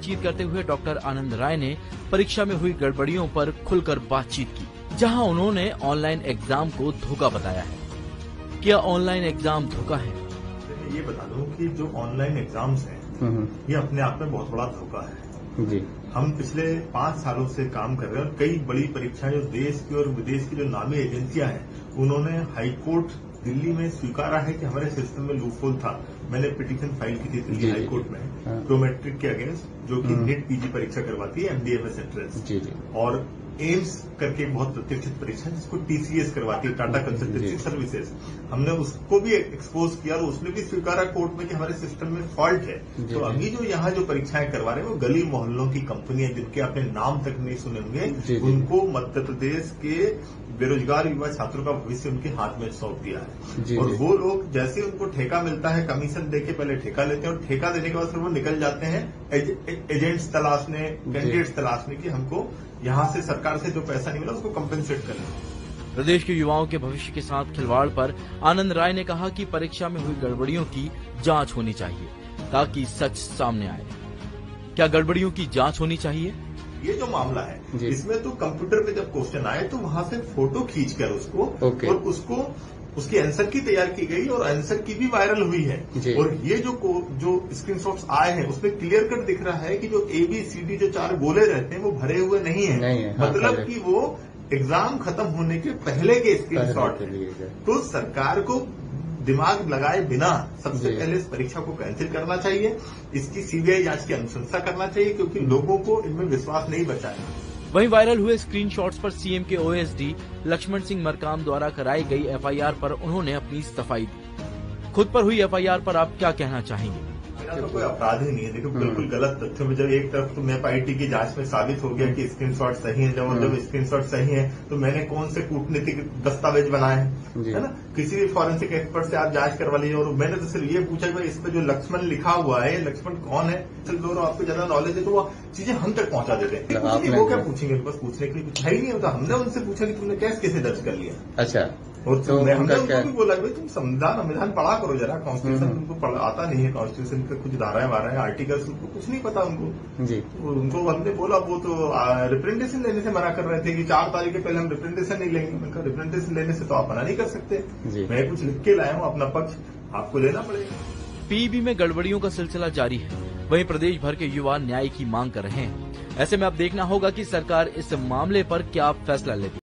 बातचीत करते हुए डॉक्टर आनंद राय ने परीक्षा में हुई गड़बड़ियों पर खुलकर बातचीत की, जहां उन्होंने ऑनलाइन एग्जाम को धोखा बताया है। क्या ऑनलाइन एग्जाम धोखा है? ये बता दूं कि जो ऑनलाइन एग्जाम्स हैं ये अपने आप में बहुत बड़ा धोखा है जी। हम पिछले 5 सालों से काम कर रहे हैं और कई बड़ी परीक्षाएं जो देश की और विदेश की जो नामी एजेंसियां हैं उन्होंने हाईकोर्ट दिल्ली में स्वीकारा है कि हमारे सिस्टम में लूपहोल था। मैंने पिटीशन फाइल की थी दिल्ली हाईकोर्ट में प्रोमेट्रिक के अगेंस्ट, जो कि नीट पीजी परीक्षा करवाती है, एमडीएमएस एंट्रेंस, और एम्स करके बहुत प्रतिष्ठित परीक्षा है जिसको टीसीएस करवाती है, टाटा कंसल्टेंसी सर्विसेज। हमने उसको भी एक्सपोज किया और उसने भी स्वीकारा कोर्ट में कि हमारे सिस्टम में फॉल्ट है। तो अभी जो यहाँ जो परीक्षाएं करवा रहे हैं वो गली मोहल्लों की कंपनियां जिनके आपने नाम तक नहीं सुने होंगे, उनको मध्य प्रदेश के बेरोजगार युवा छात्रों का भविष्य उनके हाथ में सौंप दिया है। और वो लोग जैसे उनको ठेका मिलता है, कमीशन देके पहले ठेका लेते हैं और ठेका देने के बाद फिर वो निकल जाते हैं एजेंट्स तलाशने, कैंडिडेट्स तलाशने की हमको यहाँ से सरकार से जो पैसा नहीं मिला उसको कंपेंसेट करना। प्रदेश के युवाओं के भविष्य के साथ खिलवाड़ पर आनंद राय ने कहा कि परीक्षा में हुई गड़बड़ियों की जांच होनी चाहिए ताकि सच सामने आए। क्या गड़बड़ियों की जांच होनी चाहिए? ये जो मामला है इसमें तो कंप्यूटर पे जब क्वेश्चन आए तो वहां से फोटो खींचकर उसको और उसको उसकी आंसर की तैयार की गई और आंसर की भी वायरल हुई है। और ये जो स्क्रीनशॉट्स आए हैं उसमें क्लियर कट दिख रहा है कि जो ABCD जो 4 गोले रहते हैं वो भरे हुए नहीं है, मतलब कि वो एग्जाम खत्म होने के पहले के स्क्रीनशॉट है। तो सरकार को दिमाग लगाए बिना सबसे पहले इस परीक्षा को कैंसिल करना चाहिए, इसकी सीबीआई जांच की अनुशंसा करना चाहिए, क्योंकि लोगों को इनमें विश्वास नहीं बचा है। वहीं वायरल हुए स्क्रीनशॉट्स पर सीएम के ओएसडी लक्ष्मण सिंह मरकाम द्वारा कराई गई एफआईआर पर उन्होंने अपनी सफाई दी। खुद पर हुई एफआईआर पर आप क्या कहना चाहेंगे? मेरा तो कोई अपराध ही नहीं है। देखो, बिल्कुल गलत तथ्यों में जब एक तरफ तो MAP-IT की जांच में साबित हो गया कि स्क्रीनशॉट सही है, जब स्क्रीनशॉट सही है तो मैंने कौन से कूटनीतिक दस्तावेज बनाए हैं, है ना? किसी भी फॉरेंसिक एक्सपर्ट से आप जांच करवा लीजिए। और मैंने तो सिर्फ ये पूछा कि भाई इस पे जो लक्ष्मण लिखा हुआ है, लक्ष्मण कौन है? चलो आपको ज्यादा नॉलेज है तो वो चीजें हम तक पहुंचा देते हैं। वो क्या पूछेंगे? बस पूछने के लिए कुछ है ही नहीं होता। हमने उनसे पूछा कि तुमने केस कैसे दर्ज कर लिया? अच्छा। और तो हमने उनको भी बोला कि तुम संविधान पढ़ा करो जरा, कॉन्स्टिट्यूशन उनको आता नहीं है, कॉन्स्टिट्यूशन के कुछ धाराएं वाराएं आर्टिकल्स उनको कुछ नहीं पता उनको जी। उनको हमने बोला, वो तो रिप्रेजेंटेशन लेने से मना कर रहे थे कि 4 तारीख के पहले हम रिप्रेजेंटेशन नहीं लेंगे। मैंने कहा रिप्रेजेंटेशन लेने से तो आप मना नहीं कर सकते, मैं कुछ लिख के लाया हूँ, अपना पक्ष आपको लेना पड़ेगा। पीईबी में गड़बड़ियों का सिलसिला जारी है, वहीं प्रदेश भर के युवा न्याय की मांग कर रहे हैं। ऐसे में अब देखना होगा कि सरकार इस मामले पर क्या फैसला लेती है।